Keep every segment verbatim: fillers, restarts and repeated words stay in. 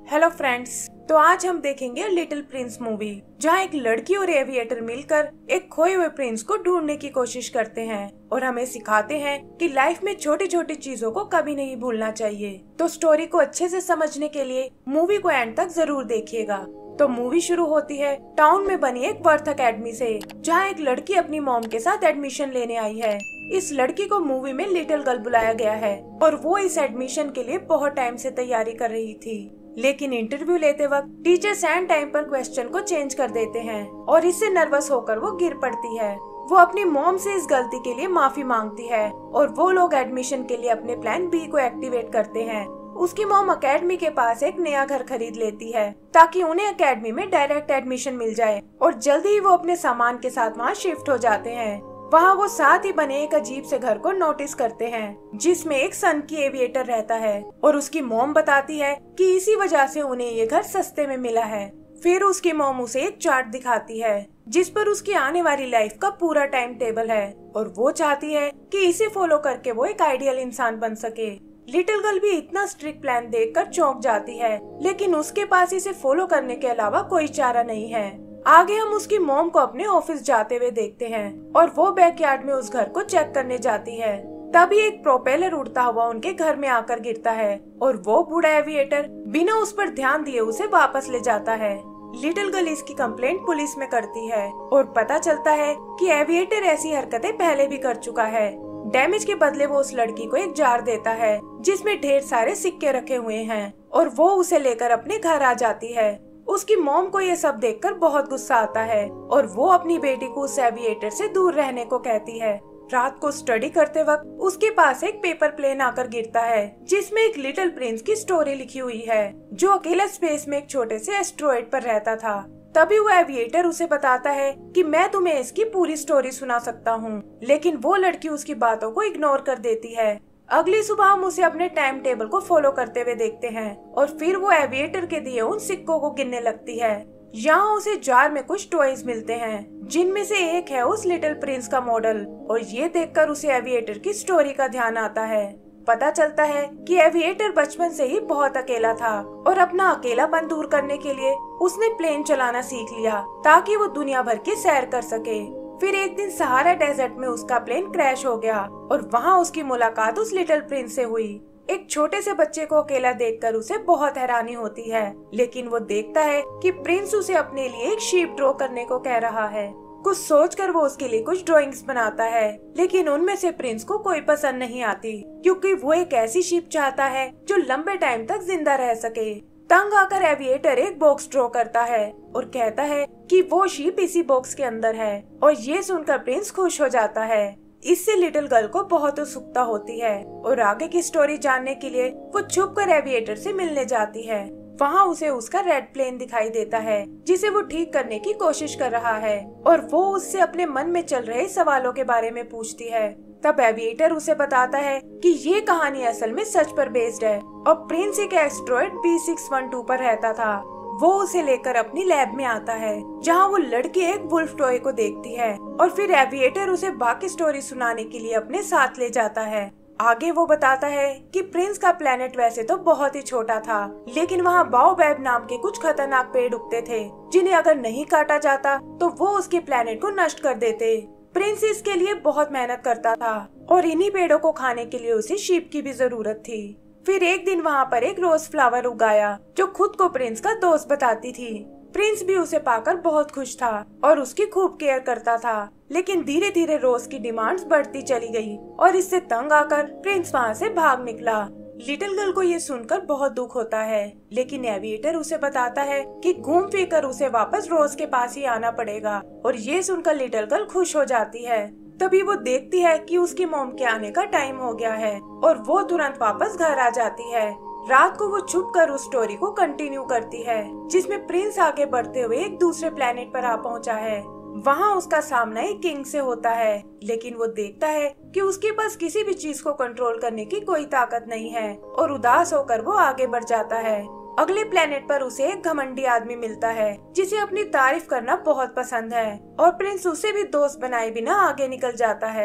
Hello friends, तो आज हम देखेंगे लिटिल प्रिंस मूवी, जहाँ एक लड़की और एविएटर मिलकर एक खोए हुए प्रिंस को ढूंढने की कोशिश करते हैं और हमें सिखाते हैं कि लाइफ में छोटी छोटी चीजों को कभी नहीं भूलना चाहिए। तो स्टोरी को अच्छे से समझने के लिए मूवी को एंड तक जरूर देखिएगा। तो मूवी शुरू होती है टाउन में बनी एक बर्थ अकेडमी से, जहाँ एक लड़की अपनी मॉम के साथ एडमिशन लेने आई है। इस लड़की को मूवी में लिटिल गर्ल बुलाया गया है और वो इस एडमिशन के लिए बहुत टाइम से तैयारी कर रही थी, लेकिन इंटरव्यू लेते वक्त टीचर एंड टाइम पर क्वेश्चन को चेंज कर देते हैं और इससे नर्वस होकर वो गिर पड़ती है। वो अपनी मॉम से इस गलती के लिए माफी मांगती है और वो लोग एडमिशन के लिए अपने प्लान बी को एक्टिवेट करते हैं। उसकी मॉम अकेडमी के पास एक नया घर खरीद लेती है ताकि उन्हें अकेडमी में डायरेक्ट एडमिशन मिल जाए और जल्दी ही वो अपने सामान के साथ वहाँ शिफ्ट हो जाते हैं। वहाँ वो साथ ही बने एक अजीब से घर को नोटिस करते हैं जिसमें एक सन की एविएटर रहता है और उसकी मॉम बताती है कि इसी वजह से उन्हें ये घर सस्ते में मिला है। फिर उसकी मॉम उसे एक चार्ट दिखाती है जिस पर उसकी आने वाली लाइफ का पूरा टाइम टेबल है और वो चाहती है कि इसे फॉलो करके वो एक आइडियल इंसान बन सके। लिटिल गर्ल भी इतना स्ट्रिक्ट प्लान देखकर चौंक जाती है, लेकिन उसके पास इसे फॉलो करने के अलावा कोई चारा नहीं है। आगे हम उसकी मॉम को अपने ऑफिस जाते हुए देखते हैं और वो बैकयार्ड में उस घर को चेक करने जाती है। तभी एक प्रोपेलर उड़ता हुआ उनके घर में आकर गिरता है और वो बूढ़ा एविएटर बिना उस पर ध्यान दिए उसे वापस ले जाता है। लिटिल गर्ल इसकी कंप्लेंट पुलिस में करती है और पता चलता है कि एविएटर ऐसी हरकतें पहले भी कर चुका है। डैमेज के बदले वो उस लड़की को एक जार देता है जिसमें ढेर सारे सिक्के रखे हुए हैं और वो उसे लेकर अपने घर आ जाती है। उसकी मॉम को ये सब देखकर बहुत गुस्सा आता है और वो अपनी बेटी को उस एविएटर से दूर रहने को कहती है। रात को स्टडी करते वक्त उसके पास एक पेपर प्लेन आकर गिरता है जिसमें एक लिटिल प्रिंस की स्टोरी लिखी हुई है जो अकेला स्पेस में एक छोटे से एस्ट्रॉइड पर रहता था। तभी वो एविएटर उसे बताता है कि मैं तुम्हें इसकी पूरी स्टोरी सुना सकता हूँ, लेकिन वो लड़की उसकी बातों को इग्नोर कर देती है। अगली सुबह हम उसे अपने टाइम टेबल को फॉलो करते हुए देखते हैं और फिर वो एविएटर के दिए उन सिक्कों को गिनने लगती है। यहाँ उसे जार में कुछ टॉयज मिलते हैं जिनमें से एक है उस लिटिल प्रिंस का मॉडल और ये देखकर उसे एविएटर की स्टोरी का ध्यान आता है। पता चलता है कि एविएटर बचपन से ही बहुत अकेला था और अपना अकेलापन दूर करने के लिए उसने प्लेन चलाना सीख लिया ताकि वो दुनिया भर की सैर कर सके। फिर एक दिन सहारा डेजर्ट में उसका प्लेन क्रैश हो गया और वहाँ उसकी मुलाकात उस लिटिल प्रिंस से हुई। एक छोटे से बच्चे को अकेला देखकर उसे बहुत हैरानी होती है, लेकिन वो देखता है कि प्रिंस उसे अपने लिए एक शीप ड्रॉ करने को कह रहा है। कुछ सोचकर वो उसके लिए कुछ ड्राइंग्स बनाता है, लेकिन उनमें से प्रिंस को कोई पसंद नहीं आती क्योंकि वो एक ऐसी शीप चाहता है जो लंबे टाइम तक जिंदा रह सके। तंग आकर एविएटर एक बॉक्स ड्रॉ करता है और कहता है कि वो शीप इसी बॉक्स के अंदर है और ये सुनकर प्रिंस खुश हो जाता है। इससे लिटिल गर्ल को बहुत उत्सुकता होती है और आगे की स्टोरी जानने के लिए वो छुपकर एविएटर से मिलने जाती है। वहाँ उसे उसका रेड प्लेन दिखाई देता है जिसे वो ठीक करने की कोशिश कर रहा है और वो उससे अपने मन में चल रहे सवालों के बारे में पूछती है। तब एविएटर उसे बताता है कि ये कहानी असल में सच पर बेस्ड है और प्रिंस एक asteroid B six one two पर रहता था। वो उसे लेकर अपनी लैब में आता है जहाँ वो लड़की एक वुल्फ टॉय को देखती है और फिर एविएटर उसे बाकी स्टोरी सुनाने के लिए अपने साथ ले जाता है। आगे वो बताता है कि प्रिंस का प्लेनेट वैसे तो बहुत ही छोटा था, लेकिन वहाँ बाओबैब नाम के कुछ खतरनाक पेड़ उगते थे जिन्हें अगर नहीं काटा जाता तो वो उसके प्लेनेट को नष्ट कर देते। प्रिंस इसके लिए बहुत मेहनत करता था और इन्हीं पेड़ों को खाने के लिए उसे शीप की भी जरूरत थी। फिर एक दिन वहाँ पर एक रोज फ्लावर उगाया जो खुद को प्रिंस का दोस्त बताती थी। प्रिंस भी उसे पाकर बहुत खुश था और उसकी खूब केयर करता था, लेकिन धीरे धीरे रोज की डिमांड्स बढ़ती चली गई और इससे तंग आकर प्रिंस वहाँ से भाग निकला। लिटिल गर्ल को ये सुनकर बहुत दुख होता है, लेकिन एविएटर उसे बताता है कि घूम फिर कर उसे वापस रोज के पास ही आना पड़ेगा और ये सुनकर लिटिल गर्ल खुश हो जाती है। तभी वो देखती है कि उसकी मॉम के आने का टाइम हो गया है और वो तुरंत वापस घर आ जाती है। रात को वो छुप कर उस स्टोरी को कंटिन्यू करती है जिसमें प्रिंस आगे बढ़ते हुए एक दूसरे प्लेनेट पर आ पहुंचा है। वहाँ उसका सामना एक किंग से होता है, लेकिन वो देखता है कि उसके पास किसी भी चीज को कंट्रोल करने की कोई ताकत नहीं है और उदास होकर वो आगे बढ़ जाता है। अगले प्लेनेट पर उसे एक घमंडी आदमी मिलता है जिसे अपनी तारीफ करना बहुत पसंद है और प्रिंस उसे भी दोस्त बनाए बिना आगे निकल जाता है।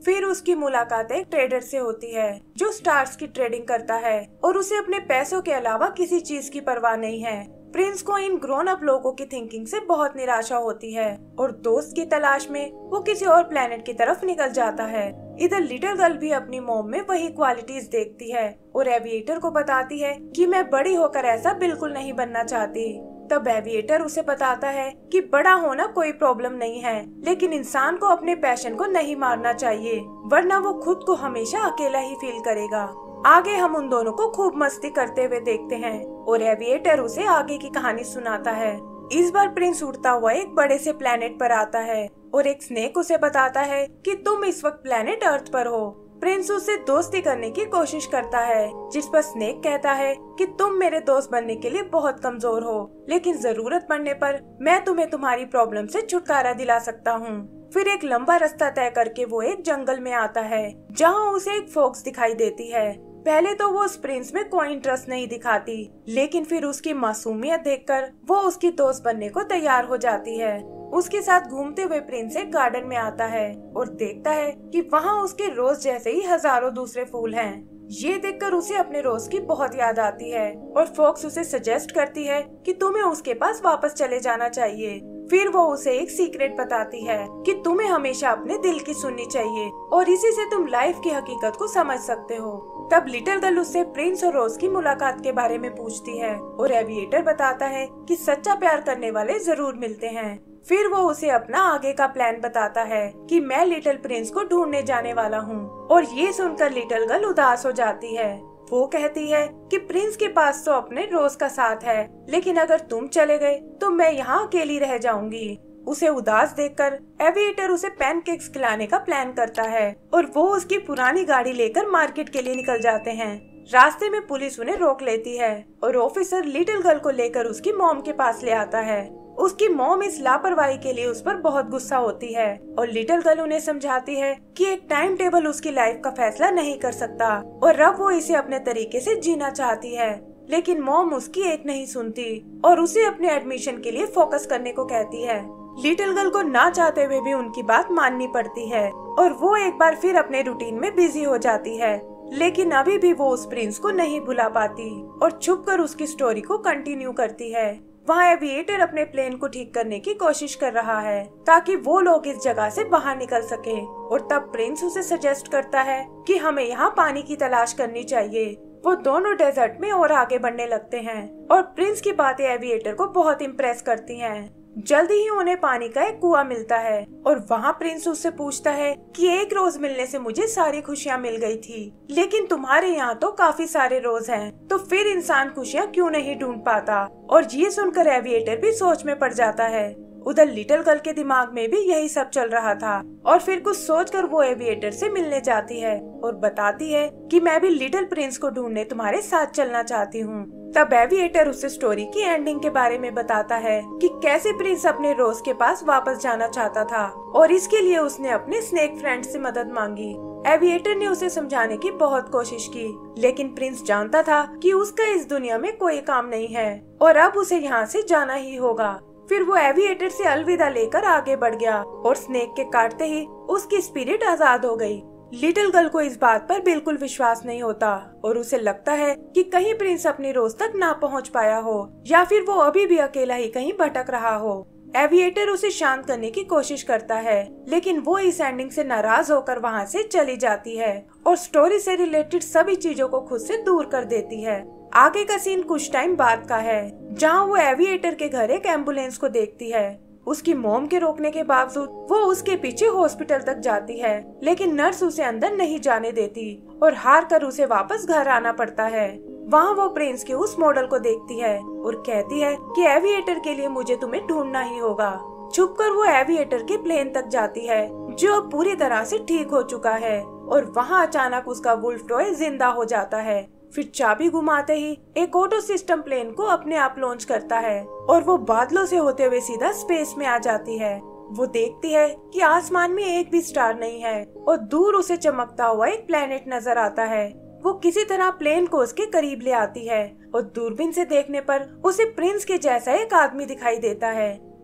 फिर उसकी मुलाकात एक ट्रेडर से होती है जो स्टार्स की ट्रेडिंग करता है और उसे अपने पैसों के अलावा किसी चीज की परवाह नहीं है। प्रिंस को इन ग्रोन अप लोगों की थिंकिंग से बहुत निराशा होती है और दोस्त की तलाश में वो किसी और प्लेनेट की तरफ निकल जाता है। इधर लिटिल गर्ल भी अपनी मॉम में वही क्वालिटीज देखती है और एविएटर को बताती है कि मैं बड़ी होकर ऐसा बिल्कुल नहीं बनना चाहती। तब एविएटर उसे बताता है कि बड़ा होना कोई प्रॉब्लम नहीं है, लेकिन इंसान को अपने पैशन को नहीं मारना चाहिए, वरना वो खुद को हमेशा अकेला ही फील करेगा। आगे हम उन दोनों को खूब मस्ती करते हुए देखते हैं और एविएटर उसे आगे की कहानी सुनाता है। इस बार प्रिंस उड़ता हुआ एक बड़े से प्लेनेट पर आता है और एक स्नेक उसे बताता है कि तुम इस वक्त प्लेनेट अर्थ पर हो। प्रिंस उससे दोस्ती करने की कोशिश करता है, जिस पर स्नेक कहता है कि तुम मेरे दोस्त बनने के लिए बहुत कमजोर हो, लेकिन जरूरत पड़ने पर मैं तुम्हें तुम्हारी प्रॉब्लम से छुटकारा दिला सकता हूँ। फिर एक लंबा रास्ता तय करके वो एक जंगल में आता है जहाँ उसे एक फॉक्स दिखाई देती है। पहले तो वो उस प्रिंस में कोई इंटरेस्ट नहीं दिखाती, लेकिन फिर उसकी मासूमियत देखकर वो उसकी दोस्त बनने को तैयार हो जाती है। उसके साथ घूमते हुए प्रिंस एक गार्डन में आता है और देखता है कि वहाँ उसके रोज जैसे ही हजारों दूसरे फूल हैं। ये देखकर उसे अपने रोज की बहुत याद आती है और फॉक्स उसे सजेस्ट करती है कि तुम्हें उसके पास वापस चले जाना चाहिए। फिर वो उसे एक सीक्रेट बताती है कि तुम्हें हमेशा अपने दिल की सुननी चाहिए और इसी से तुम लाइफ की हकीकत को समझ सकते हो। तब लिटिल गर्ल उससे प्रिंस और रोज की मुलाकात के बारे में पूछती है और एविएटर बताता है कि सच्चा प्यार करने वाले जरूर मिलते हैं। फिर वो उसे अपना आगे का प्लान बताता है कि मैं लिटिल प्रिंस को ढूंढने जाने वाला हूँ और ये सुनकर लिटिल गर्ल उदास हो जाती है। वो कहती है कि प्रिंस के पास तो अपने रोज का साथ है, लेकिन अगर तुम चले गए तो मैं यहाँ अकेली रह जाऊंगी। उसे उदास देखकर एविएटर उसे पैनकेक्स खिलाने का प्लान करता है और वो उसकी पुरानी गाड़ी लेकर मार्केट के लिए निकल जाते हैं। रास्ते में पुलिस उन्हें रोक लेती है और ऑफिसर लिटिल गर्ल को लेकर उसकी मॉम के पास ले आता है। उसकी मॉम इस लापरवाही के लिए उस पर बहुत गुस्सा होती है और लिटिल गर्ल उन्हें समझाती है कि एक टाइम टेबल उसकी लाइफ का फैसला नहीं कर सकता और अब वो इसे अपने तरीके से जीना चाहती है। लेकिन मॉम उसकी एक नहीं सुनती और उसे अपने एडमिशन के लिए फोकस करने को कहती है। लिटिल गर्ल को ना चाहते हुए भी उनकी बात माननी पड़ती है और वो एक बार फिर अपने रूटीन में बिजी हो जाती है, लेकिन अभी भी वो उस प्रिंस को नहीं भुला पाती और छुपकर उसकी स्टोरी को कंटिन्यू करती है। वहाँ एविएटर अपने प्लेन को ठीक करने की कोशिश कर रहा है ताकि वो लोग इस जगह से बाहर निकल सके और तब प्रिंस उसे सजेस्ट करता है कि हमें यहाँ पानी की तलाश करनी चाहिए। वो दोनों डेजर्ट में और आगे बढ़ने लगते हैं और प्रिंस की बातें एविएटर को बहुत इम्प्रेस करती हैं। जल्दी ही उन्हें पानी का एक कुआं मिलता है और वहाँ प्रिंस उससे पूछता है कि एक रोज मिलने से मुझे सारी खुशियाँ मिल गई थी, लेकिन तुम्हारे यहाँ तो काफी सारे रोज हैं, तो फिर इंसान खुशियाँ क्यों नहीं ढूंढ पाता। और ये सुनकर एविएटर भी सोच में पड़ जाता है। उधर लिटिल गर्ल के दिमाग में भी यही सब चल रहा था और फिर कुछ सोचकर वो एविएटर से मिलने जाती है और बताती है कि मैं भी लिटिल प्रिंस को ढूंढने तुम्हारे साथ चलना चाहती हूँ। तब एविएटर उसे स्टोरी की एंडिंग के बारे में बताता है कि कैसे प्रिंस अपने रोज के पास वापस जाना चाहता था और इसके लिए उसने अपने स्नेक फ्रेंड से मदद मांगी। एविएटर ने उसे समझाने की बहुत कोशिश की, लेकिन प्रिंस जानता था कि उसका इस दुनिया में कोई काम नहीं है और अब उसे यहाँ से जाना ही होगा। फिर वो एविएटर से अलविदा लेकर आगे बढ़ गया और स्नेक के काटते ही उसकी स्पिरिट आजाद हो गई। लिटिल गर्ल को इस बात पर बिल्कुल विश्वास नहीं होता और उसे लगता है कि कहीं प्रिंस अपनी रोज तक ना पहुंच पाया हो या फिर वो अभी भी अकेला ही कहीं भटक रहा हो। एविएटर उसे शांत करने की कोशिश करता है, लेकिन वो इस एंडिंग से नाराज होकर वहाँ से चली जाती है और स्टोरी से रिलेटेड सभी चीजों को खुद से दूर कर देती है। आगे का सीन कुछ टाइम बाद का है, जहाँ वो एविएटर के घर एक एम्बुलेंस को देखती है। उसकी मॉम के रोकने के बावजूद वो उसके पीछे हॉस्पिटल तक जाती है, लेकिन नर्स उसे अंदर नहीं जाने देती और हार कर उसे वापस घर आना पड़ता है। वहाँ वो प्रिंस के उस मॉडल को देखती है और कहती है कि एविएटर के लिए मुझे तुम्हें ढूंढना ही होगा। छुपकर वो एविएटर के प्लेन तक जाती है जो अब पूरी तरह से ठीक हो चुका है और वहाँ अचानक उसका वुल्फ टॉय जिंदा हो जाता है। फिर चाबी घुमाते ही एक ऑटो सिस्टम प्लेन को अपने आप लॉन्च करता है और वो बादलों से होते हुए सीधा स्पेस में आ जाती है। वो देखती है कि आसमान में एक भी स्टार नहीं है और दूर उसे चमकता हुआ एक प्लेनेट नजर आता है। वो किसी तरह प्लेन को उसके करीब ले आती है और दूरबीन से देखने पर उसे प्रिंस के जैसा एक आदमी दिखाई देता है।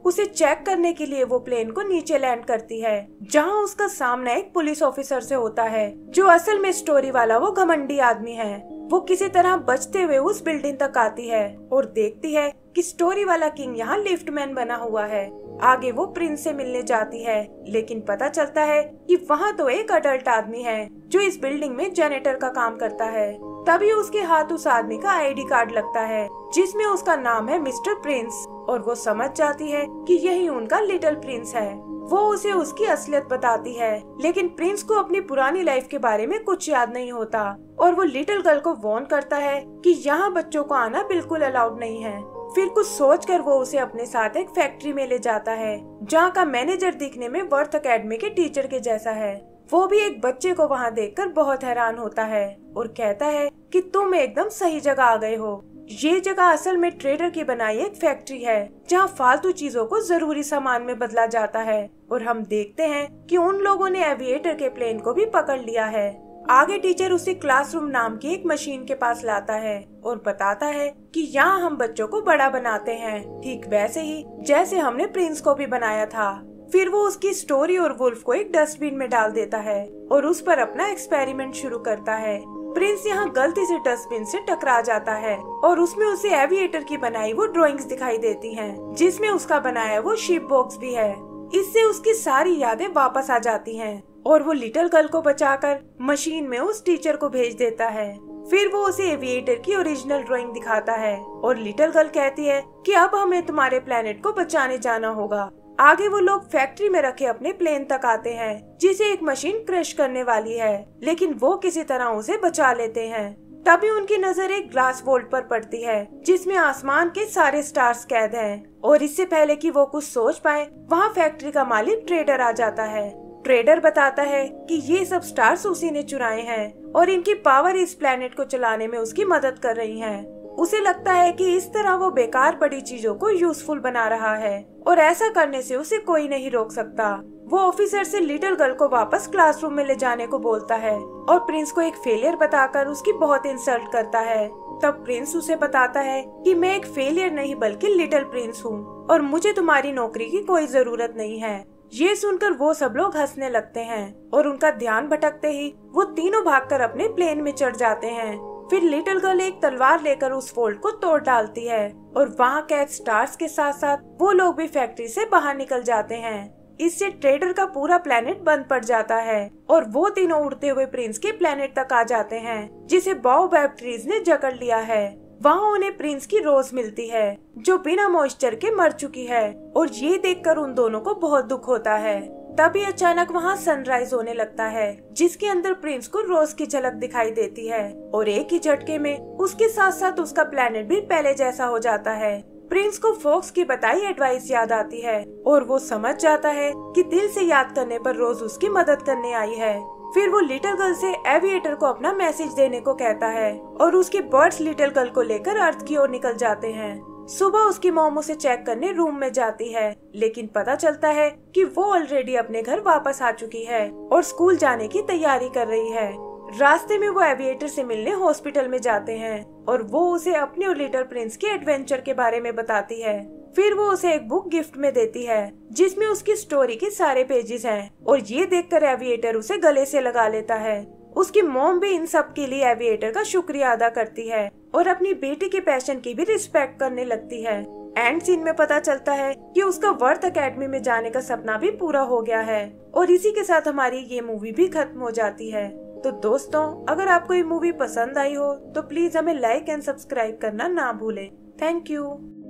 उसे चेक करने के लिए वो प्लेन को नीचे लैंड करती है, जहाँ उसका सामना एक पुलिस ऑफिसर से होता है, जो असल में स्टोरी वाला वो घमंडी आदमी है। वो किसी तरह बचते हुए उस बिल्डिंग तक आती है और देखती है कि स्टोरी वाला किंग यहाँ लिफ्टमैन बना हुआ है। आगे वो प्रिंस से मिलने जाती है, लेकिन पता चलता है कि वहाँ तो एक अडल्ट आदमी है जो इस बिल्डिंग में जेनेटर का काम करता है। तभी उसके हाथ उस आदमी का आईडी कार्ड लगता है, जिसमें उसका नाम है मिस्टर प्रिंस, और वो समझ जाती है कि यही उनका लिटिल प्रिंस है। वो उसे उसकी असलियत बताती है, लेकिन प्रिंस को अपनी पुरानी लाइफ के बारे में कुछ याद नहीं होता और वो लिटिल गर्ल को वार्न करता है कि यहाँ बच्चों को आना बिल्कुल अलाउड नहीं है। फिर कुछ सोचकर वो उसे अपने साथ एक फैक्ट्री में ले जाता है, जहाँ का मैनेजर दिखने में वर्थ एकेडमी के टीचर के जैसा है। वो भी एक बच्चे को वहाँ देखकर बहुत हैरान होता है और कहता है कि तुम एकदम सही जगह आ गए हो। ये जगह असल में ट्रेडर की बनाई एक फैक्ट्री है, जहाँ फालतू चीजों को जरूरी सामान में बदला जाता है। और हम देखते हैं कि उन लोगों ने एविएटर के प्लेन को भी पकड़ लिया है। आगे टीचर उसे क्लासरूम नाम की एक मशीन के पास लाता है और बताता है कि यहाँ हम बच्चों को बड़ा बनाते हैं, ठीक वैसे ही जैसे हमने प्रिंस को भी बनाया था। फिर वो उसकी स्टोरी और वुल्फ को एक डस्टबिन में डाल देता है और उस पर अपना एक्सपेरिमेंट शुरू करता है। प्रिंस यहाँ गलती से डस्टबिन से टकरा जाता है और उसमें उसे एविएटर की बनाई वो ड्राइंग्स दिखाई देती हैं, जिसमें उसका बनाया वो शिप बॉक्स भी है। इससे उसकी सारी यादें वापस आ जाती हैं और वो लिटिल गर्ल को बचाकर मशीन में उस टीचर को भेज देता है। फिर वो उसे एविएटर की ओरिजिनल ड्राइंग दिखाता है और लिटिल गर्ल कहती है कि अब हमें तुम्हारे प्लेनेट को बचाने जाना होगा। आगे वो लोग फैक्ट्री में रखे अपने प्लेन तक आते हैं, जिसे एक मशीन क्रश करने वाली है, लेकिन वो किसी तरह उसे बचा लेते हैं। तभी उनकी नजर एक ग्लास वोल्ट पर पड़ती है, जिसमें आसमान के सारे स्टार्स कैद हैं। और इससे पहले कि वो कुछ सोच पाए, वहाँ फैक्ट्री का मालिक ट्रेडर आ जाता है। ट्रेडर बताता है कि ये सब स्टार्स उसी ने चुराए हैं और इनकी पावर इस प्लेनेट को चलाने में उसकी मदद कर रही है। उसे लगता है कि इस तरह वो बेकार पड़ी चीजों को यूजफुल बना रहा है और ऐसा करने से उसे कोई नहीं रोक सकता। वो ऑफिसर से लिटिल गर्ल को वापस क्लासरूम में ले जाने को बोलता है और प्रिंस को एक फेलियर बताकर उसकी बहुत इंसल्ट करता है। तब प्रिंस उसे बताता है कि मैं एक फेलियर नहीं बल्कि लिटिल प्रिंस हूँ और मुझे तुम्हारी नौकरी की कोई जरूरत नहीं है। ये सुनकर वो सब लोग हंसने लगते हैं और उनका ध्यान भटकते ही वो तीनों भागकर अपने प्लेन में चढ़ जाते हैं। फिर लिटिल गर्ल एक तलवार लेकर उस फोल्ड को तोड़ डालती है और वहाँ कैद स्टार्स के साथ साथ वो लोग भी फैक्ट्री से बाहर निकल जाते हैं। इससे ट्रेडर का पूरा प्लेनेट बंद पड़ जाता है और वो तीनों उड़ते हुए प्रिंस के प्लेनेट तक आ जाते हैं, जिसे बाओबैब ट्रीज ने जकड़ लिया है। वहाँ उन्हें प्रिंस की रोज मिलती है, जो बिना मॉइस्चर के मर चुकी है, और ये देखकर उन दोनों को बहुत दुख होता है। तभी अचानक वहाँ सनराइज होने लगता है, जिसके अंदर प्रिंस को रोज की झलक दिखाई देती है और एक ही झटके में उसके साथ साथ उसका प्लेनेट भी पहले जैसा हो जाता है। प्रिंस को फॉक्स की बताई एडवाइस याद आती है और वो समझ जाता है कि दिल से याद करने पर रोज उसकी मदद करने आई है। फिर वो लिटिल गर्ल से एविएटर को अपना मैसेज देने को कहता है और उसके बर्ड्स लिटिल गर्ल को लेकर अर्थ की ओर निकल जाते हैं। सुबह उसकी मॉम उसे चेक करने रूम में जाती है, लेकिन पता चलता है कि वो ऑलरेडी अपने घर वापस आ चुकी है और स्कूल जाने की तैयारी कर रही है। रास्ते में वो एविएटर से मिलने हॉस्पिटल में जाते हैं और वो उसे अपने और लिटिल प्रिंस के एडवेंचर के बारे में बताती है। फिर वो उसे एक बुक गिफ्ट में देती है, जिसमें उसकी स्टोरी के सारे पेजेस हैं और ये देखकर एविएटर उसे गले से लगा लेता है। उसकी मॉम भी इन सब के लिए एविएटर का शुक्रिया अदा करती है और अपनी बेटी के पैशन की भी रिस्पेक्ट करने लगती है। एंड सीन में पता चलता है कि उसका वर्थ एकेडमी में जाने का सपना भी पूरा हो गया है और इसी के साथ हमारी ये मूवी भी खत्म हो जाती है। तो दोस्तों, अगर आपको ये मूवी पसंद आई हो तो प्लीज हमें लाइक एंड सब्सक्राइब करना ना भूलें। Thank you.